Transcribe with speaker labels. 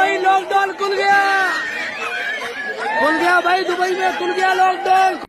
Speaker 1: भाई लॉकडाउन खुल गया भाई, दुबई में खुल गया लॉकडाउन।